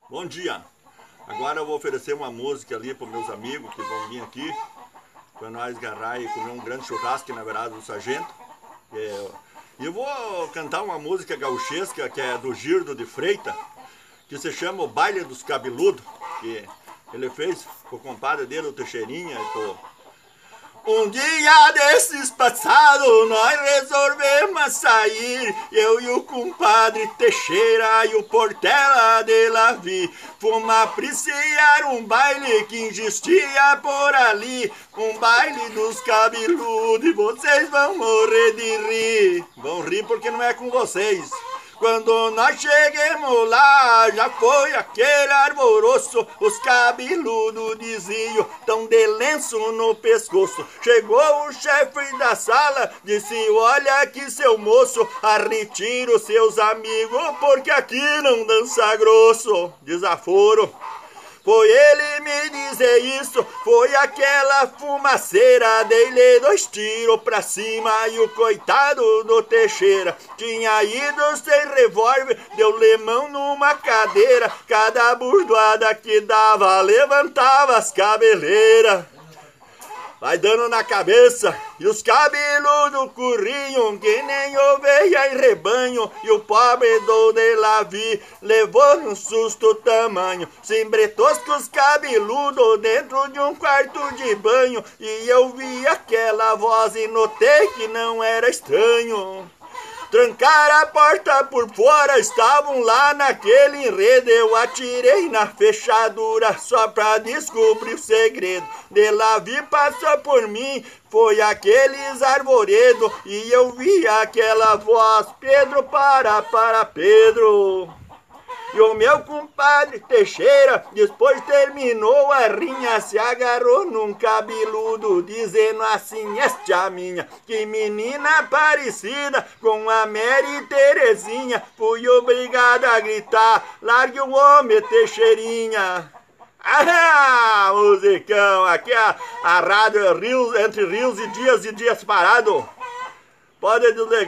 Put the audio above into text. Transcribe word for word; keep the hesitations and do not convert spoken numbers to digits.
Bom dia! Agora eu vou oferecer uma música ali para meus amigos que vão vir aqui para nós agarrar e comer um grande churrasco na verdade do Sargento. E eu vou cantar uma música gauchesca que é do Girdo de Freitas, que se chama O Baile dos Cabeludos, que ele fez com o compadre dele, o Teixeirinha. Com... Um dia desses passados nós resolvemos sair, eu e o compadre Teixeira e o Portela de Lavi. Fomos apreciar um baile que existia por ali, um baile dos cabeludos, e vocês vão morrer de rir. Vão rir porque não é com vocês. Quando nós chegamos lá, já foi aquele alvoroço, os cabeludos diziam, tão de lenço no pescoço. Chegou o chefe da sala, disse, olha aqui seu moço, arretira os seus amigos, porque aqui não dança grosso. Desaforo. Foi ele me dizer isso, foi aquela fumaceira, dei-lhe dois tiros pra cima e o coitado do Teixeira tinha ido sem revólver, deu-lhe mão numa cadeira, cada burdoada que dava levantava as cabeleiras. Vai dando na cabeça, e os cabeludos corriam que nem ovelha em rebanho, e o pobre do de Lavi levou um susto tamanho. Se embretou com os cabeludos dentro de um quarto de banho, e eu vi aquela voz e notei que não era estranho. Trancaram a porta por fora, estavam lá naquele enredo. Eu atirei na fechadura só pra descobrir o segredo. De Lavi passou por mim, foi aqueles arvoredos, e eu vi aquela voz, Pedro, para, para, Pedro. E o meu compadre Teixeira, depois terminou a rinha, se agarrou num cabeludo, dizendo assim, esta é a minha, que menina parecida com a Mary Terezinha, fui obrigada a gritar, largue o homem, Teixeirinha. Ah, musicão, aqui a, a rádio Rios, entre rios e dias e dias parado. Pode desligar.